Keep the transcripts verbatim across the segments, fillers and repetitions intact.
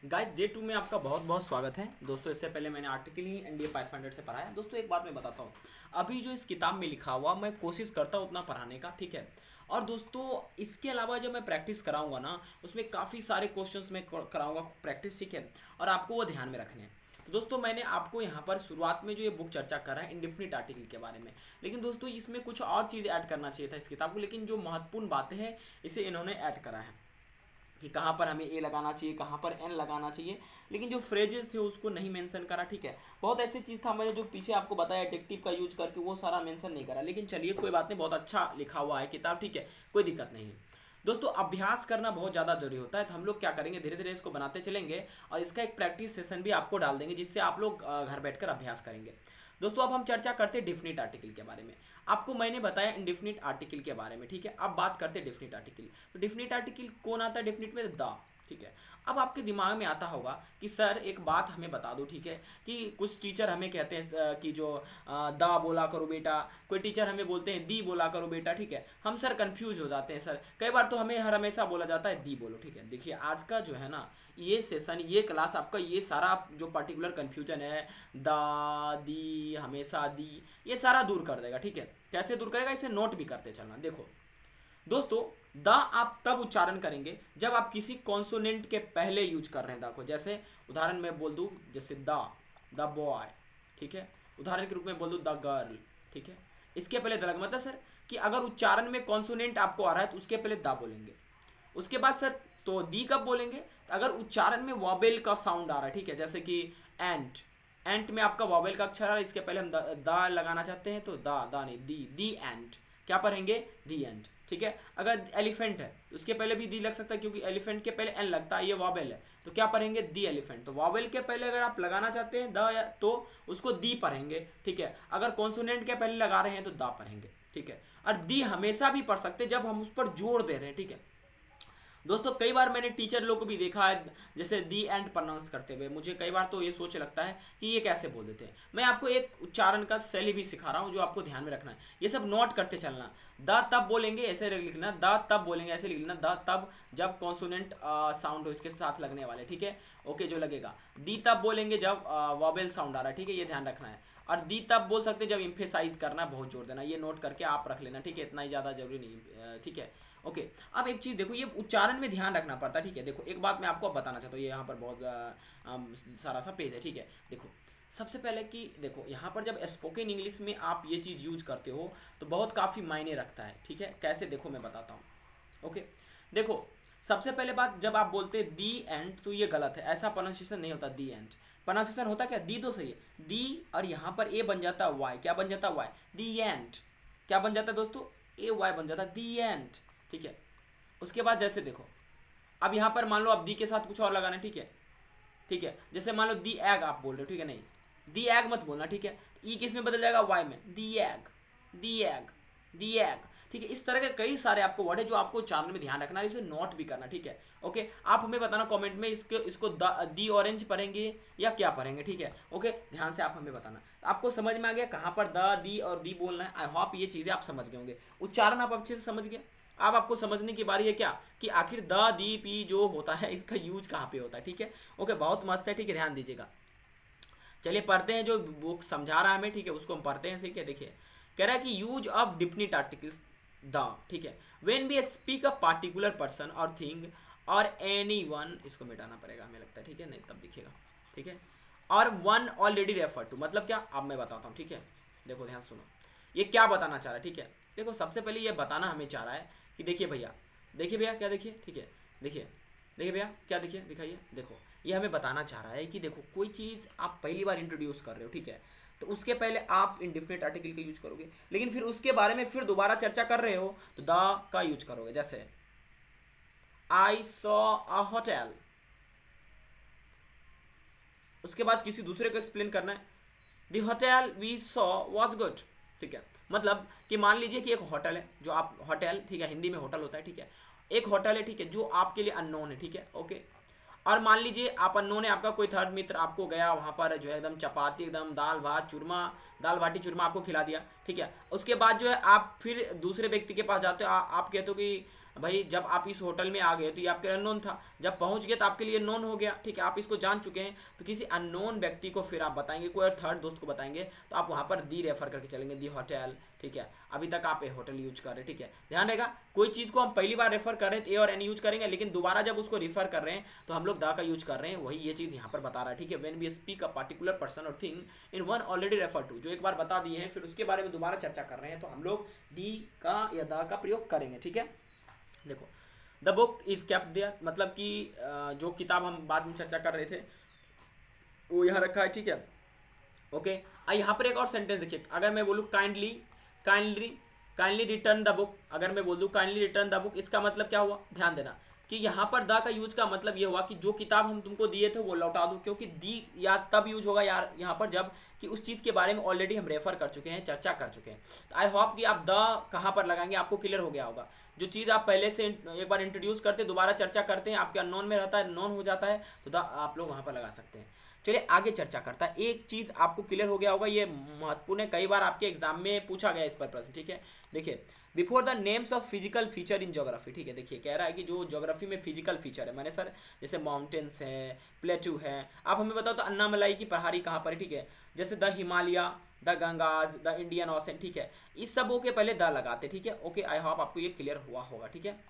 Guys day to में आपका बहुत बहुत स्वागत है दोस्तों। इससे पहले मैंने आर्टिकल ही एनडीए पाइथन से पढ़ा है दोस्तों। एक बात मैं बताता हूँ, अभी जो इस किताब में लिखा हुआ मैं कोशिश करता हूँ उतना पढ़ाने का, ठीक है। और दोस्तों इसके अलावा जब मैं प्रैक्टिस कराऊंगा ना, उसमें काफ़ी सारे क्वेश्चंस मैं कराऊंगा प्रैक्टिस, ठीक है। और आपको वो ध्यान में रखने हैं। तो दोस्तों मैंने आपको यहाँ पर शुरुआत में जो ये बुक चर्चा कर रहा है इंडेफिनिट आर्टिकल के बारे में, लेकिन दोस्तों इसमें कुछ और चीज़ ऐड करना चाहिए था इस किताब को, लेकिन जो महत्वपूर्ण बातें हैं इसे इन्होंने ऐड करा है कि कहाँ पर हमें ए लगाना चाहिए, कहाँ पर एन लगाना चाहिए, लेकिन जो फ्रेजेस थे उसको नहीं मेंशन करा, ठीक है। बहुत ऐसी चीज़ था मैंने जो पीछे आपको बताया एडजेक्टिव का यूज करके, वो सारा मेंशन नहीं करा, लेकिन चलिए कोई बात नहीं, बहुत अच्छा लिखा हुआ है किताब, ठीक है, कोई दिक्कत नहीं है। दोस्तों अभ्यास करना बहुत ज़्यादा जरूरी होता है, तो हम लोग क्या करेंगे, धीरे धीरे इसको बनाते चलेंगे और इसका एक प्रैक्टिस सेशन भी आपको डाल देंगे जिससे आप लोग घर बैठकर अभ्यास करेंगे। दोस्तों अब हम चर्चा करते हैं डिफिनिट आर्टिकल के बारे में। आपको मैंने बताया इंडेफिनिट आर्टिकल के बारे में, ठीक है। अब बात करते हैं डिफिनिट आर्टिकल। तो डिफिनिट आर्टिकल कौन आता है डिफिनिट में? द, ठीक है। अब आपके दिमाग में आता होगा कि सर एक बात हमें बता दो, ठीक है, कि कुछ टीचर हमें कहते हैं कि जो दा बोला करो बेटा, कोई टीचर हमें बोलते हैं दी बोला करो बेटा, ठीक है। हम सर कंफ्यूज हो जाते हैं सर, कई बार तो हमें हर हमेशा बोला जाता है दी बोलो, ठीक है। देखिए आज का जो है ना ये सेशन, ये क्लास आपका ये सारा जो पर्टिकुलर कन्फ्यूजन है, दा दी हमेशा दी, ये सारा दूर कर देगा, ठीक है। कैसे दूर करेगा, इसे नोट भी करते चलना। देखो दोस्तों द आप तब उच्चारण करेंगे जब आप किसी कॉन्सोनेंट के पहले यूज कर रहे हैं द को। जैसे उदाहरण में बोल दूं, जैसे द द बॉय, ठीक है, उदाहरण के रूप में बोल दूं द गर्ल, ठीक है। इसके पहले द, मतलब सर कि अगर उच्चारण में कॉन्सोनेंट आपको आ रहा है तो उसके पहले द बोलेंगे। उसके बाद सर तो दी कब बोलेंगे, अगर उच्चारण में वॉवेल का साउंड आ रहा है, ठीक है, जैसे कि एंट, एंट में आपका वॉवेल का अक्षर आ रहा है, इसके पहले हम द लगाना चाहते हैं तो दा दा नहीं दी, दी एंट, क्या पढ़ेंगे दी एंट, ठीक है। अगर एलिफेंट है तो उसके पहले भी दी लग सकता है क्योंकि एलिफेंट के पहले एन लगता है, ये वॉवेल है, तो क्या पढ़ेंगे दी एलिफेंट। तो वॉवेल के पहले अगर आप लगाना चाहते हैं द तो उसको दी पढ़ेंगे, ठीक है। अगर कॉन्सोनेंट के पहले लगा रहे हैं तो दा पढ़ेंगे, ठीक है। और दी हमेशा भी पढ़ सकते हैं जब हम उस पर जोर दे रहे हैं, ठीक है। दोस्तों कई बार मैंने टीचर लोग को भी देखा है जैसे दी एंड प्रोनाउंस करते हुए, मुझे कई बार तो ये सोच लगता है कि ये कैसे बोल देते हैं। मैं आपको एक उच्चारण का शैली भी सिखा रहा हूँ जो आपको ध्यान में रखना है, ये सब नोट करते चलना। द तब बोलेंगे ऐसे लिखना, द तब बोलेंगे ऐसे लिखना, द तब जब कॉन्सोनेंट साउंड हो इसके साथ लगने वाले, ठीक है, ओके, जो लगेगा। दी तब बोलेंगे जब वॉवेल साउंड आ रहा है, ठीक है, ये ध्यान रखना है। और दी तब बोल सकते हैं जब इम्फेसाइज करना, बहुत जोर देना, ये नोट करके आप रख लेना, ठीक है, इतना ही ज़्यादा जरूरी नहीं, ठीक है, ओके। अब एक चीज़ देखो, ये उच्चारण में ध्यान रखना पड़ता है, ठीक है। देखो एक बात मैं आपको बताना चाहता हूँ, ये यहाँ पर बहुत आ, आ, सारा सा पेज है, ठीक है। देखो सबसे पहले कि देखो यहाँ पर जब स्पोकन इंग्लिश में आप ये चीज़ यूज करते हो तो बहुत काफ़ी मायने रखता है, ठीक है। कैसे देखो मैं बताता हूँ, ओके। देखो सबसे पहले बात, जब आप बोलते हैं दी एंड तो ये गलत है, ऐसा प्रोनाउंसिएशन नहीं होता दी एंड। प्रोनाउंसिएशन होता क्या, दी तो सही है, दी और यहाँ पर ए बन जाता है वाई, क्या बन जाता है वाई, दी एंड, क्या बन जाता है दोस्तों, ए वाई बन जाता है दी एंड, ठीक है। उसके बाद जैसे देखो अब यहाँ पर मान लो आप दी के साथ कुछ और लगाना, ठीक है, ठीक है। जैसे मान लो दी एग आप बोल रहे हो, ठीक है, नहीं दी एग मत बोलना, ठीक है। ई किस में बदल जाएगा, वाई में, the egg, the egg, the egg, ठीक है। इस तरह के कई सारे आपको वर्ड है जो आपको उच्चारण में ध्यान रखना है, इसे नोट भी करना, ठीक है, ओके। आप हमें बताना कमेंट में इसको इसको दी ऑरेंज पढ़ेंगे या क्या पढ़ेंगे, ठीक है, ओके। ध्यान से आप हमें बताना। आपको समझ में आ गया कहाँ पर द दी और दी बोलना है? आई होप ये चीज़ें आप समझ गए होंगे, उच्चारण आप अच्छे से समझ गए। अब आपको समझने की बारी है क्या कि आखिर द दी पी जो होता है इसका यूज कहाँ पे होता है, ठीक है, ओके। बहुत मस्त है, ठीक है, ध्यान दीजिएगा। चलिए पढ़ते हैं, जो बुक समझा रहा है हमें, ठीक है, उसको हम पढ़ते हैं, ठीक है। देखिए कह रहा है कि use of definite articles the, ठीक है, when we speak a particular person और थिंग और एनी वन, इसको मिटाना पड़ेगा हमें लगता है, ठीक है, नहीं तब दिखेगा, ठीक है। और वन ऑलरेडी रेफर टू, मतलब क्या, अब मैं बताता हूँ, ठीक है। देखो ध्यान सुनो, ये क्या बताना चाह रहा है, ठीक है। देखो सबसे पहले ये बताना हमें चाह रहा है कि देखिए भैया, देखिए भैया क्या, देखिए, ठीक है, देखिए देखिए भैया क्या, देखिए दिखाइए, देखो ये हमें बताना चाह रहा है कि देखो कोई चीज़ आप पहली बार इंट्रोड्यूस कर रहे हो, ठीक है, तो उसके पहले आप इंडेफिनिट आर्टिकल का यूज करोगे, लेकिन फिर उसके बारे में फिर दोबारा चर्चा कर रहे हो तो द का यूज करोगे। जैसे आई सॉ अ होटल, उसके बाद किसी दूसरे को एक्सप्लेन करना है, the hotel we saw was good, ठीक है। मतलब कि मान लीजिए कि एक होटल है, जो आप होटल, ठीक है, हिंदी में होटल होता है, ठीक है, एक होटल है, ठीक है, जो आपके लिए अननोन है, ठीक है, ओके। और मान लीजिए आप अननोन है, आपका कोई थर्ड मित्र आपको गया वहाँ पर जो है एकदम चपाती, एकदम दाल भात चूरमा, दाल बाटी चूरमा आपको खिला दिया, ठीक है। उसके बाद जो है आप फिर दूसरे व्यक्ति के पास जाते हो, आ, आप कहते हो कि भाई जब आप इस होटल में आ गए तो ये आपके अननोन था, जब पहुंच गए तो आपके लिए नोन हो गया, ठीक है, आप इसको जान चुके हैं। तो किसी अननोन व्यक्ति को फिर आप बताएंगे, कोई और थर्ड दोस्त को बताएंगे, तो आप वहाँ पर दी रेफर करके चलेंगे, दी होटल, ठीक है। अभी तक आप ए होटल यूज कर रहे हैं, ठीक है, ध्यान रहेगा। कोई चीज़ को हम पहली बार रेफर कर रहे हैं तो ए और एन यूज करेंगे, लेकिन दोबारा जब उसको रेफर कर रहे हैं तो हम लोग दा का यूज कर रहे हैं, वही ये चीज़ यहाँ पर बता रहा है, ठीक है। When we speak a particular person और thing in one already refer to, जो एक बार बता दिए हैं फिर उसके बारे में दोबारा चर्चा कर रहे हैं, तो हम लोग दी का या दा का प्रयोग करेंगे, ठीक है। देखो the book is kept there, मतलब कि जो किताब हम बाद में चर्चा कर रहे थे वो यहाँ रखा है, ठीक है, ओके। आ यहाँ पर एक और सेंटेंस देखिए, अगर मैं बोलूँ kindly kindly kindly return the book, अगर मैं बोल दूँ काइंडली रिटर्न द बुक, इसका मतलब क्या हुआ, ध्यान देना कि यहाँ पर द का यूज का मतलब ये हुआ कि जो किताब हम तुमको दिए थे वो लौटा दो, क्योंकि दी या तब यूज होगा यार यहाँ पर जब कि उस चीज़ के बारे में ऑलरेडी हम रेफर कर चुके हैं, चर्चा कर चुके हैं। तो आई होप कि आप द कहाँ पर लगाएंगे आपको क्लियर हो गया होगा। जो चीज़ आप पहले से एक बार इंट्रोड्यूस करते दोबारा चर्चा करते हैं, आपके अननोन में रहता है, नोन हो जाता है, तो द आप लोग वहाँ पर लगा सकते हैं। चलिए आगे चर्चा करता है। एक चीज़ आपको क्लियर हो गया होगा, ये महत्वपूर्ण है, कई बार आपके एग्जाम में पूछा गया इस पर प्रश्न, ठीक है। देखिए before the names of physical feature in geography, ठीक है, देखिए कह रहा है कि जो ज्योग्राफी में फिजिकल फीचर है, मैंने सर जैसे माउंटेन्स है, प्लेट्यू है, आप हमें बताओ तो अन्नामलाई की पहाड़ी कहाँ पर है, ठीक है, जैसे the Himalaya, the Ganges, the Indian ocean, ठीक है, इस सबों के पहले द लगाते, ठीक है, ओके। आई होप आपको ये क्लियर हुआ होगा, ठीक है।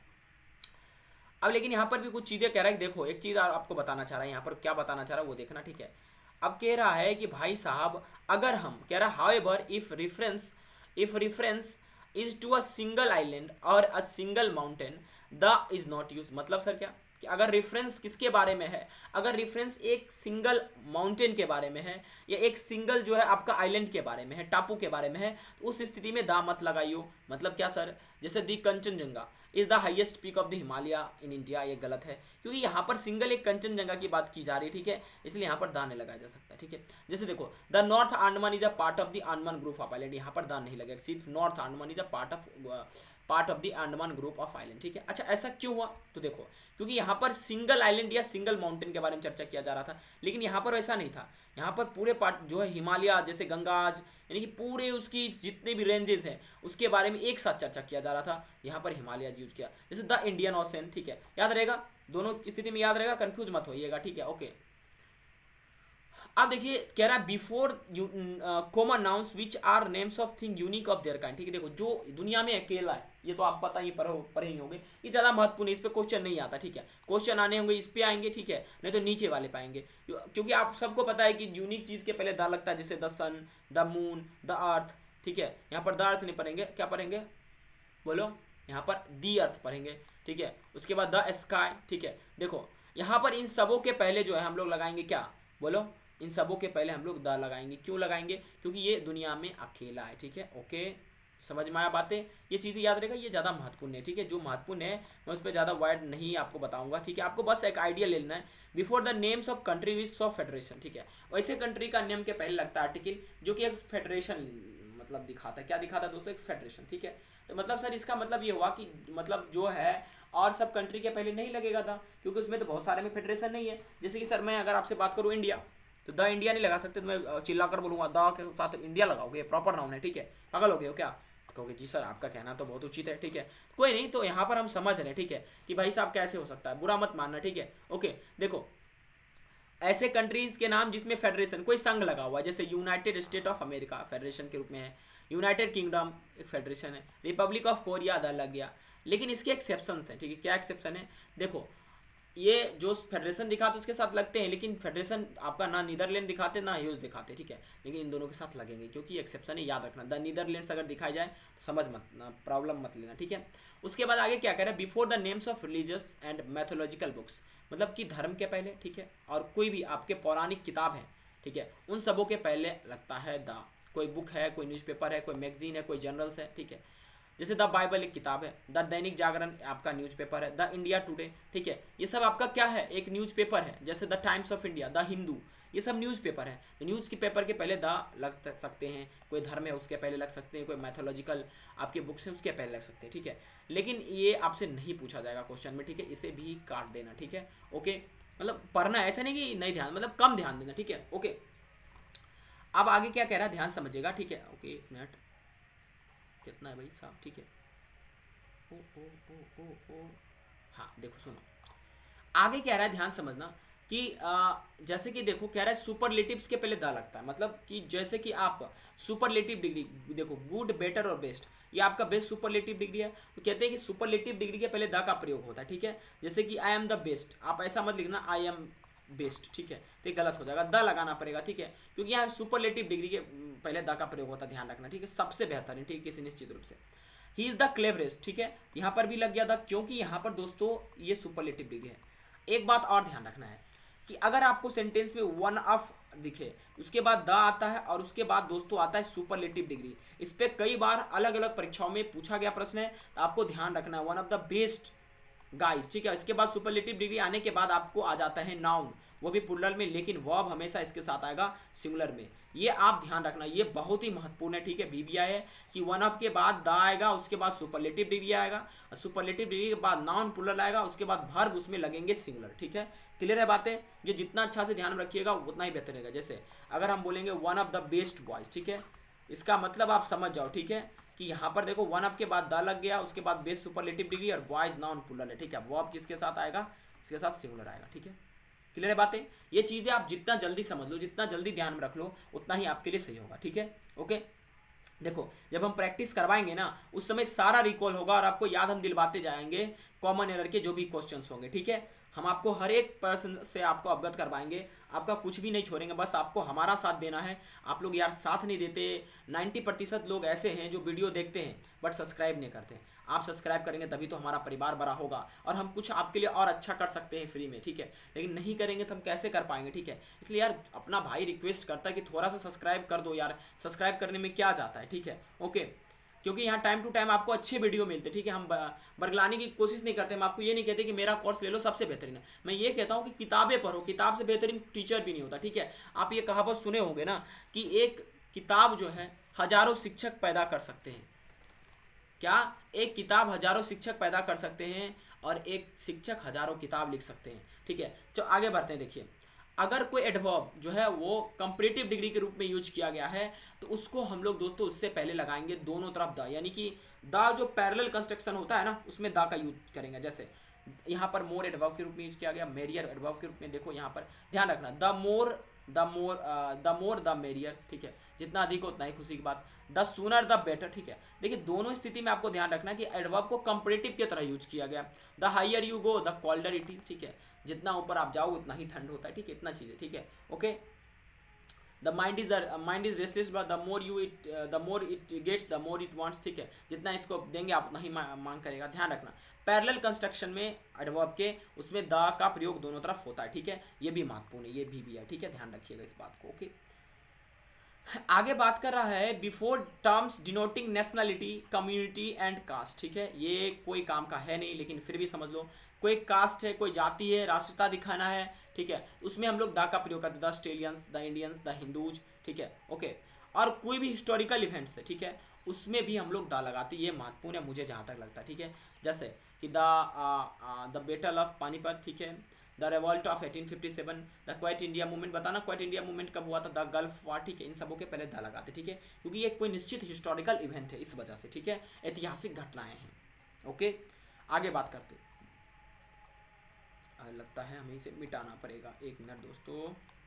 अब लेकिन यहाँ पर भी कुछ चीज़ें कह रहा है, देखो एक चीज़ आपको बताना चाह रहा है, यहाँ पर क्या बताना चाह रहा है वो देखना, ठीक है। अब कह रहा है कि भाई साहब अगर हम कह रहा है however if reference if reference is to a single island और a single mountain the is not use, मतलब सर क्या कि अगर रेफरेंस किसके बारे में है, अगर रेफरेंस एक सिंगल माउंटेन के बारे में है या एक सिंगल जो है आपका आइलैंड के बारे में है, टापू के बारे में है, तो उस स्थिति में दा मत लगाइयो। मतलब क्या सर, जैसे the Kanchenjunga is the highest peak of the Himalaya in India, ये गलत है क्योंकि यहाँ पर सिंगल एक कंचनजंगा की बात की जा रही है, ठीक है, इसलिए यहाँ पर दा नहीं लगाया जा सकता, ठीक है। जैसे देखो the north Andaman is a part of the Andaman group of island, यहाँ पर दा नहीं लगेगा, सिर्फ north Andaman is a part of part of the Andaman group of island, ठीक है। अच्छा ऐसा क्यों हुआ, तो देखो क्योंकि यहाँ पर सिंगल आइलैंड या सिंगल माउंटेन के बारे में चर्चा किया जा रहा था, लेकिन यहाँ पर वैसा नहीं था, यहाँ पर पूरे पार्ट जो है हिमालय जैसे गंगाज यानी कि पूरे उसकी जितने भी रेंजेस हैं उसके बारे में एक साथ चर्चा किया जा रहा था, यहाँ पर हिमालय यूज किया। जैसे द इंडियन ओशन, ठीक है, याद रहेगा, दोनों की स्थिति में याद रहेगा, कंफ्यूज मत होइएगा, ठीक है, ओके। अब देखिए कह रहा है before common nouns which are names of thing unique of their kind, ठीक है। देखो जो दुनिया में अकेला है, ये तो आप पता ही पढ़ो पढ़े ही होंगे, ये ज़्यादा महत्वपूर्ण है, इस पर क्वेश्चन नहीं आता, ठीक है, क्वेश्चन आने होंगे इस पे आएंगे, ठीक है, नहीं तो नीचे वाले पाएंगे, क्योंकि आप सबको पता है कि यूनिक चीज़ के पहले द लगता है, जैसे the sun, the moon, the earth, ठीक है। यहाँ पर द अर्थ नहीं पढ़ेंगे, क्या पढ़ेंगे बोलो, यहाँ पर दी अर्थ पढ़ेंगे, ठीक है, उसके बाद द स्काई, ठीक है। देखो यहाँ पर इन सबों के पहले जो है हम लोग लगाएंगे क्या, बोलो, इन सबों के पहले हम लोग द लगाएंगे, क्यों लगाएंगे, क्योंकि ये दुनिया में अकेला है, ठीक है, ओके, समझ में आया बातें, ये चीज़ें याद रहेगा, ये ज़्यादा महत्वपूर्ण है, ठीक है। जो महत्वपूर्ण है मैं उस पर ज़्यादा वर्ड नहीं आपको बताऊंगा, ठीक है, आपको बस एक आइडिया ले लेना है। Before the names of country which of federation, ठीक है, वैसे कंट्री का नेम के पहले लगता है आर्टिकल जो कि एक फेडरेशन मतलब दिखाता है, क्या दिखाता है दोस्तों, एक फेडरेशन, ठीक है। तो मतलब सर इसका मतलब ये हुआ कि मतलब जो है और सब कंट्री के पहले नहीं लगेगा था, क्योंकि उसमें तो बहुत सारे में फेडरेशन नहीं है। जैसे कि सर मैं अगर आपसे बात करूँ इंडिया, तो द इंडिया नहीं लगा सकते, तो मैं चिल्ला कर बोलूँगा द के साथ इंडिया लगाओगे, प्रॉपर नाउन है, ठीक है, पागल हो गए हो क्या, कहोगे जी सर आपका कहना तो बहुत उचित है, ठीक है, कोई नहीं, तो यहाँ पर हम समझ रहे हैं, ठीक है, कि भाई साहब कैसे हो सकता है, बुरा मत मानना, ठीक है, ओके। देखो ऐसे कंट्रीज के नाम जिसमें फेडरेशन कोई संघ लगा हुआ है, जैसे United State of America federation के रूप में है, यूनाइटेड किंगडम एक फेडरेशन है, रिपब्लिक ऑफ कोरिया अदा लग गया, लेकिन इसके एक्सेप्शंस हैं, ठीक है। क्या एक्सेप्शन है, देखो ये जो फेडरेशन दिखाते उसके साथ लगते हैं, लेकिन फेडरेशन आपका ना नीदरलैंड दिखाते ना यूज दिखाते, ठीक है, लेकिन इन दोनों के साथ लगेंगे क्योंकि एक्सेप्शन है, याद रखना। द नीदरलैंड्स अगर दिखाया जाए तो समझ मत ना, प्रॉब्लम मत लेना, ठीक है। उसके बाद आगे क्या कह रहा है, before the names of religious and mythological books, मतलब कि धर्म के पहले, ठीक है, और कोई भी आपके पौराणिक किताब है, ठीक है, उन सबों के पहले लगता है द, कोई बुक है, कोई न्यूज़पेपर है, कोई मैगजीन है, कोई जर्नल्स है, ठीक है। जैसे द बाइबल एक किताब है, द दैनिक जागरण आपका न्यूज़पेपर है, द इंडिया टुडे, ठीक है, ये सब आपका क्या है, एक न्यूज़पेपर है। जैसे the Times of India, the Hindu, ये सब न्यूज़पेपर है, तो न्यूज़ के पेपर के पहले द लग सकते हैं, कोई धर्म है उसके पहले लग सकते हैं, कोई मैथोलॉजिकल आपके बुक्स हैं उसके पहले लग सकते हैं, ठीक है, लेकिन ये आपसे नहीं पूछा जाएगा क्वेश्चन में, ठीक है, इसे भी काट देना, ठीक है, ओके। मतलब पढ़ना ऐसा नहीं कि नहीं ध्यान, मतलब कम ध्यान देना, ठीक है, ओके। अब आगे क्या कह रहा है ध्यान समझिएगा, ठीक है, ओके, एक मिनट, कितना है भाई साहब, ठीक है, ओ ओ ओ ओ ओ हाँ देखो सुनो, आगे कह रहा है, ध्यान समझना कि आ, जैसे कि देखो कह रहा है सुपरलेटिव्स के पहले द लगता है, मतलब कि जैसे कि आप सुपरलेटिव डिग्री देखो, गुड, बेटर और बेस्ट, ये आपका बेस्ट सुपरलेटिव डिग्री है, तो कहते हैं कि सुपरलेटिव डिग्री के पहले द का प्रयोग होता है, ठीक है। जैसे कि आई एम द बेस्ट, आप ऐसा मत लिखना आई एम बेस्ट, ठीक है, तो ये गलत हो जाएगा, द लगाना पड़ेगा, ठीक है, क्योंकि यहाँ सुपरलेटिव डिग्री के पहले द का प्रयोग होता है, ध्यान रखना, ठीक है, सबसे बेहतर है, ठीक है, किसी निश्चित रूप से। ही इज द क्लेवरेस्ट, ठीक है, यहाँ पर भी लग गया था, क्योंकि यहाँ पर दोस्तों ये सुपरलेटिव डिग्री है। एक बात और ध्यान रखना है कि अगर आपको सेंटेंस में वन ऑफ दिखे, उसके बाद द आता है और उसके बाद दोस्तों आता है सुपरलेटिव डिग्री, इस पे कई बार अलग अलग परीक्षाओं में पूछा गया प्रश्न है, तो आपको ध्यान रखना है one of the best guys, ठीक है। इसके बाद सुपरलेटिव डिग्री आने के बाद आपको आ जाता है नाउन, वो भी प्लुरल में, लेकिन वर्ब हमेशा इसके साथ आएगा सिंगुलर में, ये आप ध्यान रखना, ये बहुत ही महत्वपूर्ण है, ठीक है। बीबीआई है कि वन ऑफ के बाद द आएगा, उसके बाद सुपरलेटिव डिग्री आएगा, और सुपरलेटिव डिग्री के बाद नाउन प्लुरल आएगा, उसके बाद वर्ब उसमें लगेंगे सिंगुलर, ठीक है। क्लियर है बातें, ये जितना अच्छा से ध्यान रखिएगा उतना ही बेहतर रहेगा। जैसे अगर हम बोलेंगे one of the best boys, ठीक है, इसका मतलब आप समझ जाओ, ठीक है, कि यहाँ पर देखो वन ऑफ के बाद द लग गया, उसके बाद बेस्ट सुपरलेटिव डिग्री और बॉयज नाउन प्लुरल है, ठीक है। वर्ब किसके साथ आएगा, इसके साथ सिंगुलर आएगा, ठीक है। क्लियर है बातें, ये चीजें आप जितना जल्दी समझ लो, जितना जल्दी ध्यान में रख लो, उतना ही आपके लिए सही होगा, ठीक है। ओके, देखो जब हम प्रैक्टिस करवाएंगे ना, उस समय सारा रिकॉल होगा और आपको याद हम दिलवाते जाएंगे कॉमन एरर के जो भी क्वेश्चंस होंगे, ठीक है। हम आपको हर एक पर्सन से आपको अवगत करवाएंगे, आपका कुछ भी नहीं छोड़ेंगे, बस आपको हमारा साथ देना है। आप लोग यार साथ नहीं देते, नब्बे प्रतिशत लोग ऐसे हैं जो वीडियो देखते हैं बट सब्सक्राइब नहीं करते। आप सब्सक्राइब करेंगे तभी तो हमारा परिवार बड़ा होगा और हम कुछ आपके लिए और अच्छा कर सकते हैं फ्री में, ठीक है। लेकिन नहीं करेंगे तो हम कैसे कर पाएंगे, ठीक है। इसलिए यार अपना भाई रिक्वेस्ट करता है कि थोड़ा सा सब्सक्राइब कर दो यार, सब्सक्राइब करने में क्या जाता है, ठीक है। ओके, क्योंकि यहाँ टाइम टू टाइम आपको अच्छे वीडियो मिलते हैं, ठीक है। हम बरगलाने की कोशिश नहीं करते, हम आपको ये नहीं कहते कि मेरा कोर्स ले लो सबसे बेहतरीन है, मैं ये कहता हूँ कि किताबें पढ़ो, किताब से बेहतरीन टीचर भी नहीं होता, ठीक है। आप ये कहावत सुने होंगे ना कि एक किताब जो है हजारों शिक्षक पैदा कर सकते हैं, क्या एक किताब हजारों शिक्षक पैदा कर सकते हैं और एक शिक्षक हजारों किताब लिख सकते हैं, ठीक है। तो आगे बढ़ते हैं, देखिए अगर कोई एडवर्ब जो है वो कंपैरेटिव डिग्री के रूप में यूज किया गया है तो उसको हम लोग दोस्तों उससे पहले लगाएंगे दोनों तरफ द, यानी कि द जो पैरेलल कंस्ट्रक्शन होता है ना उसमें द का यूज करेंगे। जैसे यहाँ पर मोर एडवर्ब के रूप में यूज किया गया, मेरियर एडवर्ब के रूप में, देखो यहाँ पर ध्यान रखना, the more the more the more the merrier, ठीक है, जितना अधिक उतना ही खुशी की बात, द सूनर द बेटर, ठीक है। देखिए दोनों स्थिति में आपको ध्यान रखना कि एडवर्ब को कंपैरेटिव की तरह यूज किया गया, the higher you go the colder it is, ठीक है, जितना ऊपर आप जाओ उतना ही ठंड होता है, ठीक है, इतना चीज़ है, ठीक है। Okay, the mind is the mind is restless but the more you it the more it gets the more it wants, ठीक है, जितना इसको देंगे आप उतना ही मांग करेगा। ध्यान रखना पैरेलल कंस्ट्रक्शन में एडवर्ब के उसमें द का प्रयोग दोनों तरफ होता है, ठीक है, ये भी महत्वपूर्ण है, ये भी भी है, ठीक है, ध्यान रखिएगा इस बात को। ओके, आगे बात कर रहा है before terms denoting nationality community and caste, ठीक है, ये कोई काम का है नहीं लेकिन फिर भी समझ लो, कोई कास्ट है, कोई जाति है, राष्ट्रीयता दिखाना है, ठीक है, उसमें हम लोग द का प्रयोग करते हैं, the Australians, the Indians, the Hindus, ठीक है। ओके, और कोई भी हिस्टोरिकल इवेंट्स है, ठीक है, उसमें भी हम लोग द लगाते हैं, ये महत्वपूर्ण है मुझे जहाँ तक लगता है, ठीक है। जैसे कि the the battle of Panipat, ठीक है, the revolt of eighteen fifty seven, the quit India movement, बताना क्वाइट इंडिया मूवमेंट कब हुआ था, द गल्फ वार, ठीक है, इन सबों के पहले द लगाते, ठीक है, क्योंकि ये कोई निश्चित हिस्टोरिकल इवेंट है इस वजह से, ठीक है, ऐतिहासिक घटनाएं हैं। ओके, आगे बात करते, लगता है हमें इसे मिटाना पड़ेगा, एक मिनट दोस्तों,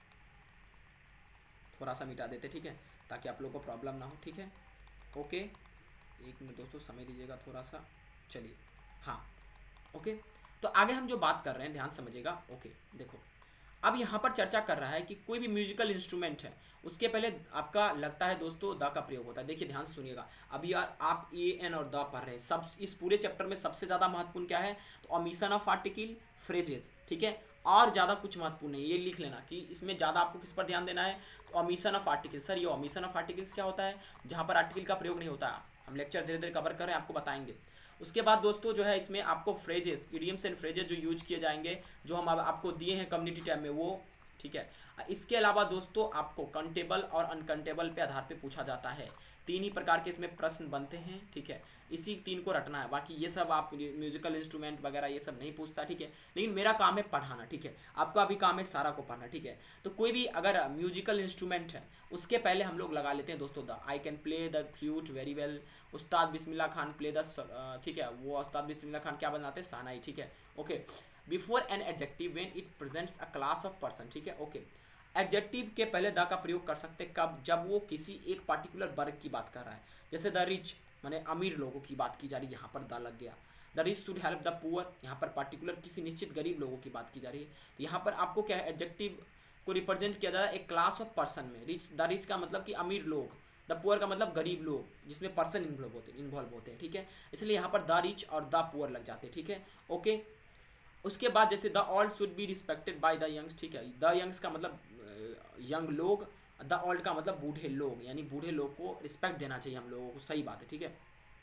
थोड़ा सा मिटा देते, ठीक है, ताकि आप लोगों को प्रॉब्लम ना हो, ठीक है। ओके, एक मिनट दोस्तों समय दीजिएगा थोड़ा सा, चलिए, हाँ, ओके, तो आगे हम जो बात कर रहे हैं ध्यान समझिएगा। ओके, देखो अब यहाँ पर चर्चा कर रहा है कि कोई भी म्यूजिकल इंस्ट्रूमेंट है उसके पहले आपका लगता है दोस्तों द का प्रयोग होता है। देखिए ध्यान सुनिएगा, अभी यार आप ए एन और द पढ़ रहे हैं, सब इस पूरे चैप्टर में सबसे ज़्यादा महत्वपूर्ण क्या है, तो ओमिशन ऑफ आर्टिकल, फ्रेजेस, ठीक है, और ज़्यादा कुछ महत्वपूर्ण नहीं, ये लिख लेना कि इसमें ज़्यादा आपको किस पर ध्यान देना है, तो ओमिशन ऑफ आर्टिकल। सर ये ओमिशन ऑफ आर्टिकल्स क्या होता है, जहाँ पर आर्टिकल का प्रयोग नहीं होता, हम लेक्चर धीरे धीरे कवर कर रहे हैं, आपको बताएंगे। उसके बाद दोस्तों जो है इसमें आपको फ्रेजेस, इडियम्स एंड फ्रेजेस जो यूज किए जाएंगे, जो हम आपको दिए हैं कम्युनिटी टैब में, वो, ठीक है। इसके अलावा दोस्तों आपको कंटेबल और अनकंटेबल पे आधार पे पूछा जाता है तीन ही प्रकार के इसमें प्रश्न बनते हैं, ठीक है, इसी तीन को रटना है। बाकी ये सब आप म्यूजिकल इंस्ट्रूमेंट वगैरह ये सब नहीं पूछता, ठीक है, लेकिन मेरा काम है पढ़ाना, ठीक है, आपका भी काम है सारा को पढ़ना, ठीक है। तो कोई भी अगर म्यूजिकल इंस्ट्रूमेंट है उसके पहले हम लोग लगा लेते हैं दोस्तों the I can play the flute very well, Ustad Bismillah Khan play the, ठीक है, वो उस्ताद बिस्मिल्लाह खान क्या बनाते हैं, सानाई, ठीक है, okay. Before an adjective when it presents a class of person, ठीक है, ओके। एडजेक्टिव के पहले द का प्रयोग कर सकते हैं कब, जब वो किसी एक पार्टिकुलर वर्ग की बात कर रहा है, जैसे द रिच माने अमीर लोगों की बात की जा रही है, यहाँ पर द लग गया। The rich should help the poor, यहाँ पर पार्टिकुलर किसी निश्चित गरीब लोगों की बात की जा रही है, तो यहाँ पर आपको क्या है, एडजेक्टिव को रिप्रेजेंट किया जा रहा है एक क्लास ऑफ पर्सन में। रिच, द रिच का मतलब कि अमीर लोग, द पुअर का मतलब गरीब लोग, जिसमें पर्सन इन्वॉल्व होते हैं इन्वॉल्व होते हैं, ठीक है, इसलिए यहाँ पर द रिच और द पुअर लग जाते हैं, ठीक है, ओके। उसके बाद जैसे the old should be respected by the youngs, ठीक है, द यंग्स का मतलब यंग लोग, द ओल्ड का मतलब बूढ़े लोग, यानी बूढ़े लोग को रिस्पेक्ट देना चाहिए हम लोगों को, सही बात है, ठीक है,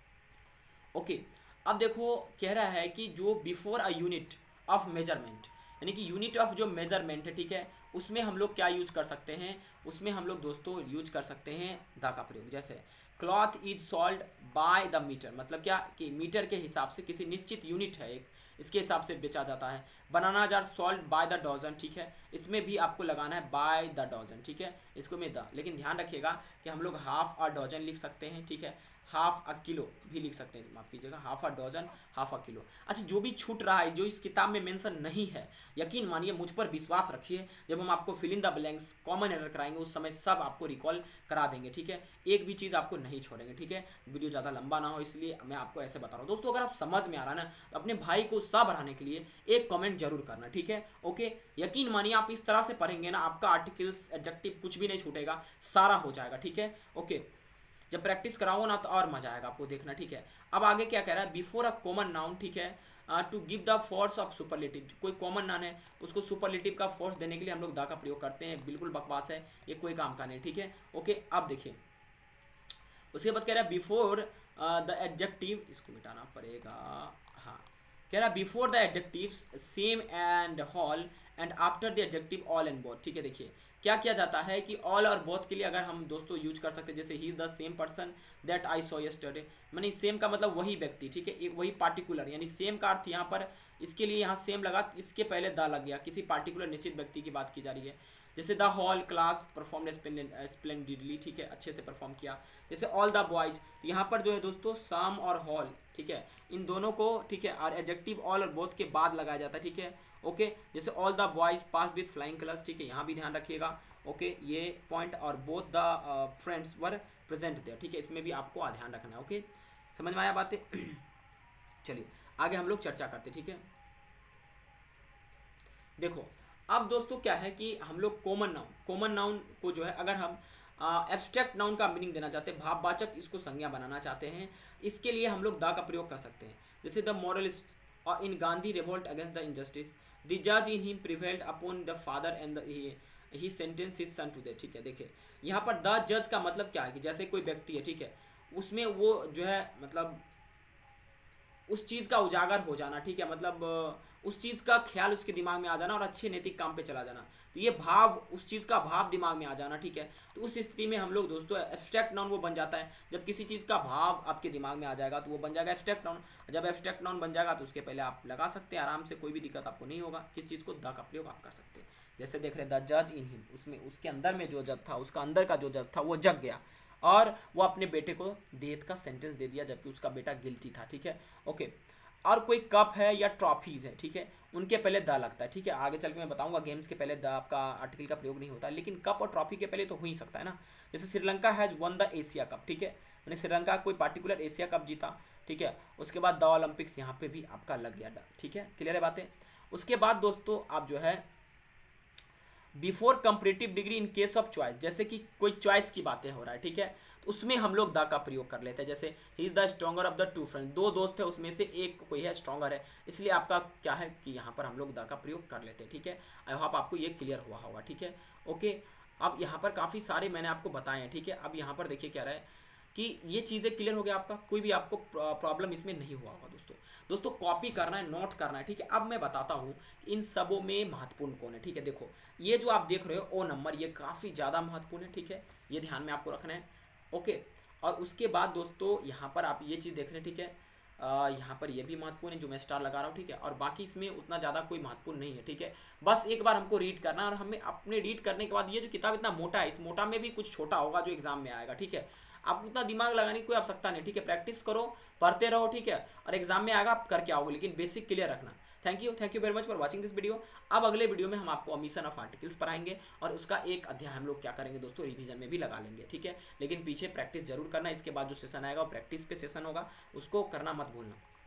ओके। अब देखो कह रहा है कि जो before a unit of measurement, यानी कि यूनिट ऑफ जो मेजरमेंट है, ठीक है, उसमें हम लोग क्या यूज कर सकते हैं, उसमें हम लोग दोस्तों यूज कर सकते हैं द का प्रयोग। जैसे cloth is sold by the metre, मतलब क्या कि मीटर के हिसाब से किसी निश्चित यूनिट है एक, इसके हिसाब से बेचा जाता है। Bananas are sold by the dozen, ठीक है, इसमें भी आपको लगाना है बाय द डजन, ठीक है, इसको में द, लेकिन ध्यान रखिएगा कि हम लोग हाफ अ डजन लिख सकते हैं, ठीक है, हाफ अ किलो भी लिख सकते हैं, माफ कीजिएगा, half a dozen, half a kilo. अच्छा, जो भी छूट रहा है, जो इस किताब में मेंशन नहीं है, यकीन मानिए, मुझ पर विश्वास रखिए, जब हम आपको fill in the blanks common error कराएंगे उस समय सब आपको रिकॉल करा देंगे, ठीक है, एक भी चीज़ आपको नहीं छोड़ेंगे, ठीक है। वीडियो ज़्यादा लंबा ना हो इसलिए मैं आपको ऐसे बता रहा हूँ दोस्तों। अगर आप समझ में आ रहा है ना, तो अपने भाई को उत्साह बढ़ाने के लिए एक कमेंट जरूर करना, ठीक है, ओके। यकीन मानिए आप इस तरह से पढ़ेंगे ना, आपका आर्टिकल्स एडजेक्टिव कुछ भी नहीं छूटेगा, सारा हो जाएगा, ठीक है, ओके। जब प्रैक्टिस कराओ ना तो और मजा आएगा आपको देखना, ठीक है। अब आगे क्या कह रहा है, बिफोर अ कॉमन नाउन, ठीक है, to give the force of superlative, कोई कॉमन नाउन है उसको सुपरलेटिव का फोर्स देने के लिए हम लोग द का प्रयोग करते हैं, बिल्कुल बकवास है, ये कोई काम का नहीं, ठीक है, ओके। अब देखिए उसके बाद कह रहा है बिफोर द एडजेक्टिव, इसको मिटाना पड़ेगा, हाँ, कह रहा है before the adjectives same and whole and after the adjective all and both, ठीक है। देखिए क्या किया जाता है कि ऑल और बोथ के लिए अगर हम दोस्तों यूज कर सकते हैं, जैसे he is the same person that I saw yesterday, माने सेम का मतलब वही व्यक्ति, ठीक है, वही पार्टिकुलर, यानी सेम का अर्थ यहाँ पर इसके लिए यहाँ सेम लगा, इसके पहले द लग गया, किसी पार्टिकुलर निश्चित व्यक्ति की बात की जा रही है। जैसे the whole class perform splendidly, ठीक है, अच्छे से परफॉर्म किया। जैसे ऑल द बॉयज, तो यहाँ पर जो है दोस्तों सम और हॉल, ठीक है, इन दोनों को, ठीक है, और एडजेक्टिव ऑल और बोथ के बाद लगाया जाता है, ठीक है, ओके। जैसे all the boys pass with flying colours, ठीक है, यहाँ भी ध्यान रखिएगा, ओके, ये पॉइंट, और both the friends were present there, ठीक है, इसमें भी आपको ध्यान रखना है, ओके, समझ में आया बातें। चलिए आगे हम लोग चर्चा करते, ठीक है। देखो अब दोस्तों क्या है कि हम लोग कॉमन नाउन, कॉमन नाउन को जो है अगर हम एब्स्ट्रैक्ट नाउन का मीनिंग देना चाहते हैं, भाववाचक इसको संज्ञा बनाना चाहते हैं, इसके लिए हम लोग द का प्रयोग कर सकते हैं। जैसे द मॉरलिस्ट और in Gandhi revolt against the injustice, the जज in him prevailed upon the father and he sentence his son to death, ठीक है। देखिए यहाँ पर द जज का मतलब क्या है कि जैसे कोई व्यक्ति है, ठीक है, उसमें वो जो है मतलब उस चीज़ का उजागर हो जाना, ठीक है, मतलब उस चीज़ का ख्याल उसके दिमाग में आ जाना और अच्छे नैतिक काम पे चला जाना, तो ये भाव, उस चीज़ का भाव दिमाग में आ जाना, ठीक है। तो उस स्थिति में हम लोग दोस्तों एब्स्ट्रैक्ट नाउन वो बन जाता है, जब किसी चीज़ का भाव आपके दिमाग में आ जाएगा तो वो बन जाएगा एब्स्ट्रैक्ट नाउन। जब एब्स्ट्रैक्ट नाउन बन जाएगा तो उसके पहले आप लगा सकते हैं आराम से, कोई भी दिक्कत आपको नहीं होगा, किस चीज़ को द का प्रयोग आप कर सकते हैं। जैसे देख रहे द जज इन हिम, उसमें उसके अंदर में जो जज था, उसका अंदर का जो जज था वो जग गया और वो अपने बेटे को डेथ का सेंटेंस दे दिया जबकि उसका बेटा गिल्टी था, ठीक है, ओके। और कोई कप है या ट्रॉफीज है, ठीक है, उनके पहले द लगता है, ठीक है, आगे चल के मैं बताऊंगा गेम्स के पहले द आपका आर्टिकल का प्रयोग नहीं होता, लेकिन कप और ट्रॉफी के पहले तो हो ही सकता है ना। जैसे Sri Lanka has won the Asia cup, ठीक है, मैंने श्रीलंका कोई पार्टिकुलर एशिया कप जीता, ठीक है। उसके बाद द ओलंपिक्स, यहाँ पे भी आपका लग गया द, ठीक है, क्लियर है बातें। उसके बाद दोस्तों आप जो है before comparative degree in case of choice, जैसे कि कोई चॉइस की बातें हो रहा है, ठीक है, तो उसमें हम लोग द का प्रयोग कर लेते हैं। जैसे he is the stronger of the two friends, दो दोस्त है उसमें से एक कोई है स्ट्रॉन्गर है, इसलिए आपका क्या है कि यहाँ पर हम लोग द का प्रयोग कर लेते हैं, ठीक है। आई होप आपको ये क्लियर हुआ होगा, ठीक है, ओके। अब यहाँ पर काफ़ी सारे मैंने आपको बताए हैं, ठीक है। अब यहाँ पर देखिए क्या रहा है कि ये चीज़ें क्लियर हो गया आपका, कोई भी आपको प्रॉब्लम इसमें नहीं हुआ होगा दोस्तों। दोस्तों कॉपी करना है, नोट करना है, ठीक है। अब मैं बताता हूँ इन सबों में महत्वपूर्ण कौन है, ठीक है। देखो ये जो आप देख रहे हो ओ नंबर, ये काफ़ी ज़्यादा महत्वपूर्ण है, ठीक है, ये ध्यान में आपको रखना है, ओके। और उसके बाद दोस्तों यहाँ पर आप ये चीज़ देख रहे हैं, ठीक है। आ, यहाँ पर ये भी महत्वपूर्ण है जो मैं स्टार लगा रहा हूँ, ठीक है। और बाकी इसमें उतना ज़्यादा कोई महत्वपूर्ण नहीं है, ठीक है। बस एक बार हमको रीड करना है, और हमें अपने रीड करने के बाद ये जो किताब इतना मोटा है, इस मोटा में भी कुछ छोटा होगा जो एग्जाम में आएगा, ठीक है। आप उतना दिमाग लगाने की कोई आवश्यकता नहीं, ठीक है। प्रैक्टिस करो, पढ़ते रहो, ठीक है, और एग्जाम में आएगा आप करके आओगे, लेकिन बेसिक क्लियर रखना। Thank you thank you very much for watching this video. अब अगले वीडियो में हम आपको ओमिशन ऑफ आर्टिकल्स पढ़ाएंगे, और उसका एक अध्याय हम लोग क्या करेंगे दोस्तों, रिवीजन में भी लगा लेंगे, ठीक है। लेकिन पीछे प्रैक्टिस जरूर करना, इसके बाद जो सेशन आएगा वो प्रैक्टिस पे सेशन होगा, उसको करना मत भूलना।